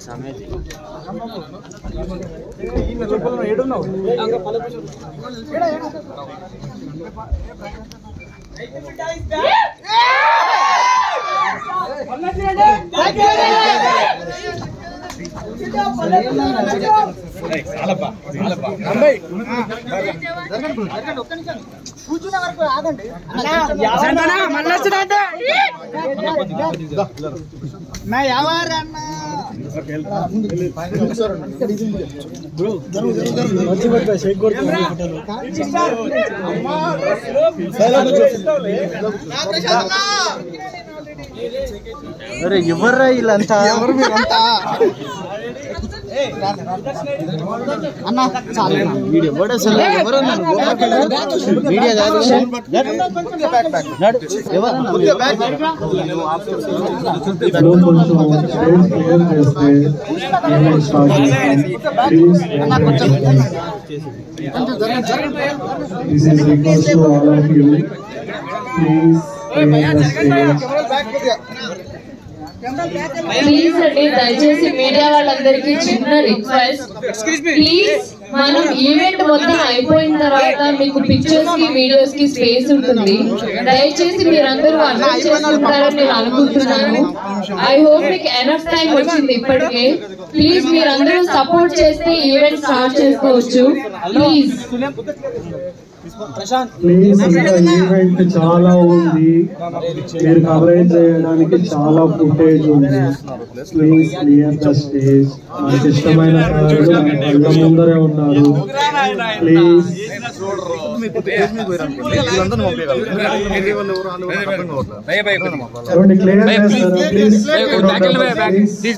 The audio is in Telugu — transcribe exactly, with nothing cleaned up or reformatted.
కూర్చునే వరకు ఆగండి. అరే ఎవర్రా వీళ్ళంతా? ఎవరు మీరంతా? అన్న చాలు వీడియో ఎవడు అసలు? ఎవరన్నా మీడియా కాదు. ప్లీజ్ అండి, దయచేసి మీడియా వాళ్ళందరికీ చిన్న రిక్వెస్ట్, ప్లీజ్ మనం ఈవెంట్ మొత్తం అయిపోయిన తర్వాత మీకు పిక్చర్స్ కి వీడియోస్ కి స్పేస్ ఉంటుంది. దయచేసి మీరందరూ అర్థం చేసుకుంటారని నేను అనుకుంటున్నాను. ఐ హోప్ మీకు ఎనఫ్ టైం వచ్చింది ఇప్పటికే. ప్లీజ్ మీరందరూ సపోర్ట్ చేస్తే ఈవెంట్ స్టార్ట్ చేసుకోవచ్చు. ప్లీజ్ ప్లీజ్ ఇంకా ఈవెంట్ చాలా ఉంది, మీరు కవరేజ్ చేయడానికి చాలా ఫుటేజ్ ఉంది. Please clear the stage. మనకి ఇష్టమైన కళలు మన కళ్ళ ముందరే ఉన్నారు. ప్లీజ్ క్లియర్ చేస్తారా? ప్లీజ్